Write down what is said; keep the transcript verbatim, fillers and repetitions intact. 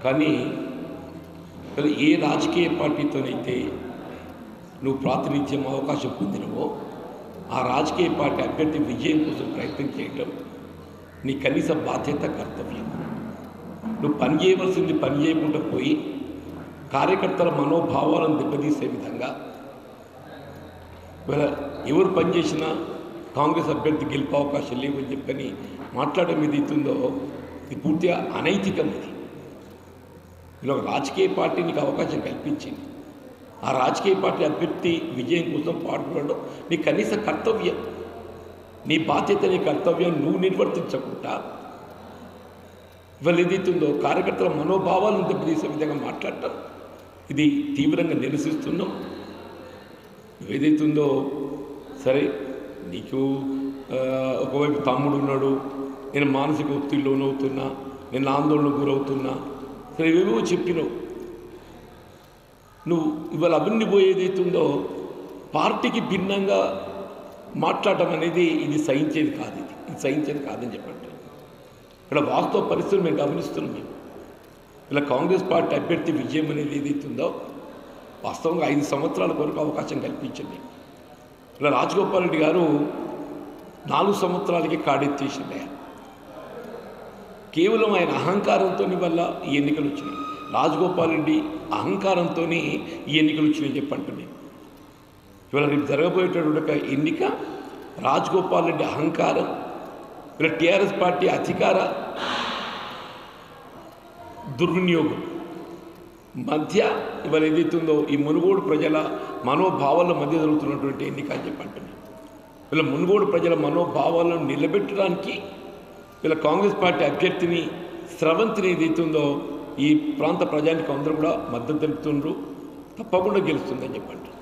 కానీ ఏ రాజకీయ పార్టీతోనైతే నువ్వు ప్రాతినిధ్యం అవకాశం పొందినవో ఆ రాజకీయ పార్టీ అభ్యర్థి విజయం కోసం ప్రయత్నం చేయడం నీ కనీస బాధ్యత కర్తవ్యం. నువ్వు పని చేయవలసింది పని చేయకుండా పోయి కార్యకర్తల మనోభావాలను దెబ్బతీసే విధంగా ఎవరు పనిచేసినా కాంగ్రెస్ అభ్యర్థి గెలిపే అవకాశం లేవని చెప్పని మాట్లాడడం ఏది అవుతుందో ఇది పూర్తిగా అనైతికం. ఇది ఇలా రాజకీయ పార్టీ నీకు అవకాశం కల్పించింది, ఆ రాజకీయ పార్టీ అభ్యర్థి విజయం కోసం పాటుపడడం నీ కనీస కర్తవ్యం, నీ బాధ్యత, నీ కర్తవ్యం నువ్వు నిర్వర్తించకుండా ఇవాళ ఏదైతుందో కార్యకర్తల మనోభావాలను దెబ్బతీసే విధంగా మాట్లాడటం ఇది తీవ్రంగా నిరసిస్తున్నాం. ఏదైతుందో సరే నీకు ఒకవైపు తమ్ముడు ఉన్నాడు, నేను మానసిక ఒత్తిడి లోనవుతున్నా, నేను ఆందోళనకు గురవుతున్నా, సరే ఏవేవో చెప్పినావు. నువ్వు ఇవాళ అభివృద్ధి పోయేదైతుందో పార్టీకి భిన్నంగా మాట్లాడటం అనేది ఇది సహించేది కాదు, ఇది ఇది సహించేది కాదని చెప్పండి. ఇక్కడ వాస్తవ పరిస్థితులు మేము గమనిస్తున్నాం. మేము ఇలా కాంగ్రెస్ పార్టీ అభ్యర్థి విజయం అనేది ఏదైతుందో వాస్తవంగా ఐదు సంవత్సరాల వరకు అవకాశం కల్పించింది. ఇలా రాజగోపాల్ రెడ్డి గారు నాలుగు సంవత్సరాలకి కాడెత్తేసిండే, కేవలం ఆయన అహంకారంతో వల్ల ఈ ఎన్నికలు వచ్చినాయి. రాజగోపాల్ రెడ్డి అహంకారంతో ఈ ఎన్నికలు వచ్చినాయి చెప్పంటున్నాయి. ఇవాళ రేపు జరగబోయేటటువంటి ఒక ఎన్నిక రాజగోపాల్ రెడ్డి అహంకారం, ఇలా టీఆర్ఎస్ పార్టీ అధికార దుర్వినియోగం మధ్య ఇవాళ ఏదైతుందో ఈ మునుగోడు ప్రజల మనోభావాల మధ్య జరుగుతున్నటువంటి ఎన్నిక అని చెప్పంటున్నాయి. వీళ్ళ మునుగోడు ప్రజల మనోభావాలను నిలబెట్టడానికి వీళ్ళ కాంగ్రెస్ పార్టీ అభ్యర్థిని స్రవంతిని ఏదైతుందో ఈ ప్రాంత ప్రజానికి అందరూ కూడా మద్దతు తెలుపుతుండ్రు, తప్పకుండా గెలుస్తుందని చెప్పండి.